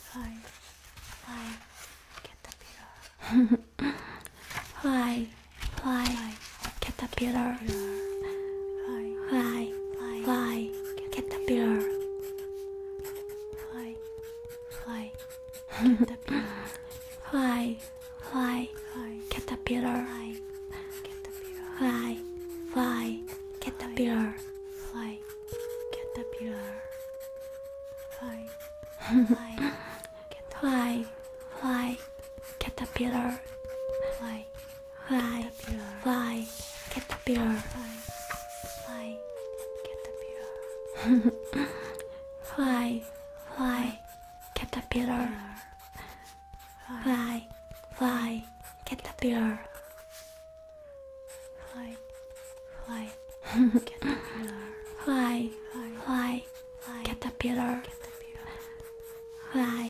fly, caterpillar. Fly, caterpillar. Fly, caterpillar. Fly, caterpillar. Fly, caterpillar. Fly, caterpillar. Fly, caterpillar. Fly, caterpillar. Fly, caterpillar. Fly, caterpillar. Fly, caterpillar. Fly, caterpillar. Fly,